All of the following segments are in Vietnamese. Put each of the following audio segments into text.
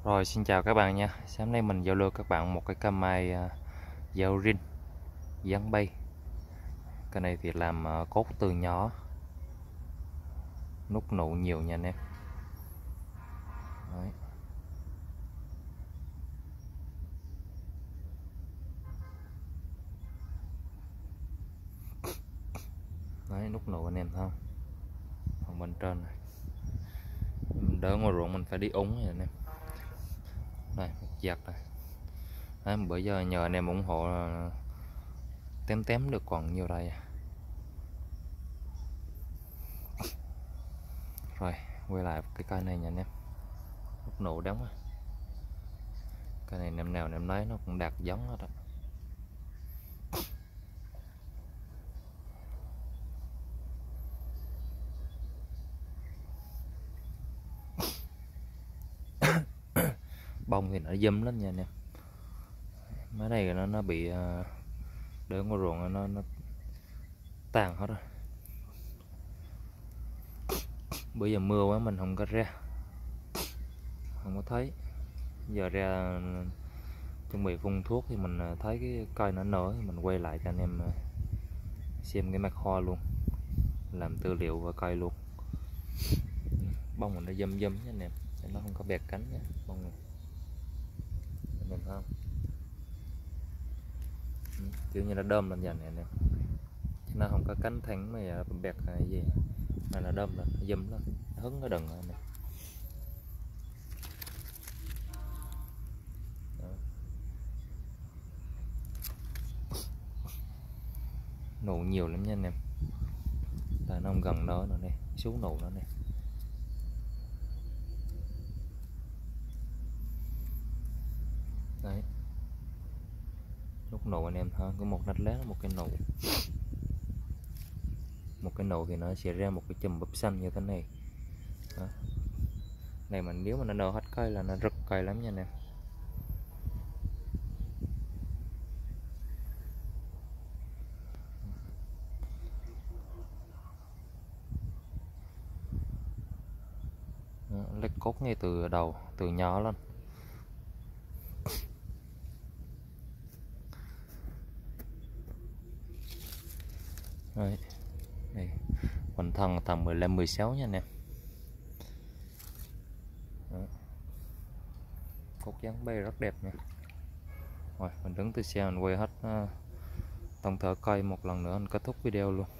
Rồi xin chào các bạn nha. Sáng nay mình giao lưu các bạn một cái cam mai dao rin dáng bay. Cái này thì làm cốt từ nhỏ, nút nụ nhiều nha anh em. Đấy. Đấy, nút nụ anh em thấy không? Còn bên trên này. Mình đỡ ngoài ruộng mình phải đi úng này anh em. Đây, một giặt này. Đấy, bữa giờ nhờ anh em ủng hộ tém tém được còn nhiêu đây. Rồi, quay lại cái cây này nha anh em. Nút nụ đóng. Cái này năm nào năm nấy nó cũng đạt giống hết đó. Bông thì nó dâm lắm nha anh em. Mấy này nó bị để ngoài ruộng nó tàn hết rồi. Bữa giờ mưa quá mình không có ra, không có thấy. Giờ ra chuẩn bị phun thuốc thì mình thấy cái cây nó nở thì mình quay lại cho anh em xem cái mặt kho luôn, làm tư liệu và cây luôn. Bông mình nó dâm dâm nha anh em, nó không có bẹt cánh nha bông này, anh em thấy không? Kiểu như nó đơm lên dần này anh em, chứ nó không có cánh thẳng mà bẹt hay gì, mà nó đơm lên, nó dâm lên, nó hứng nó đừng anh em. Nụ nhiều lắm nha anh em, là nó không gần đó nữa này, xuống nụ nữa này. Đấy, nút nụ anh em ha, có một nách lá, một cái nụ, một cái nụ thì nó sẽ ra một cái chùm bắp xanh như thế này. Đó. Này mà nếu mà nó nở hết cây là nó rực cây lắm nha anh em. Lấy cốt ngay từ đầu, từ nhỏ lên. Đấy. Đây. Mình thân tầm 15-16 nha anh em. Đó. Cốt dáng bay rất đẹp nha. Rồi mình đứng từ xa mình quay hết tổng thể cây một lần nữa, mình kết thúc video luôn.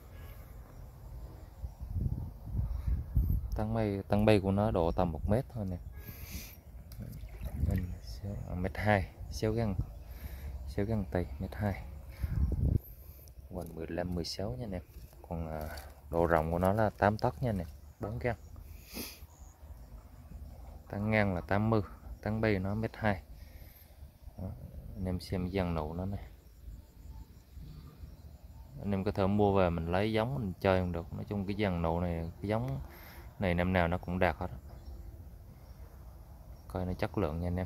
Tán bay của nó độ tầm 1 mét thôi nè. Mình 1m2, xéo găng tay 1m2. Mình 15-16 nha anh em. Còn độ rộng của nó là 8 tấc nha anh em, 4 găng. Tán ngang là 80, tán bay nó 1m2. Anh em xem dàn nụ nó này, anh em có thể mua về mình lấy giống mình chơi không được. Nói chung cái dàn nụ này, cái giống này năm nào nó cũng đạt hết, coi nó chất lượng nha anh em.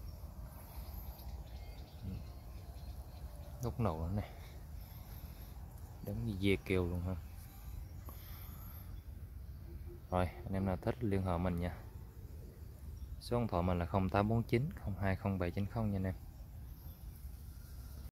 Nút nụ nữa này, giống như dê kêu luôn ha. Rồi anh em nào thích liên hệ mình nha, số điện thoại mình là 0849 020790 nha anh em.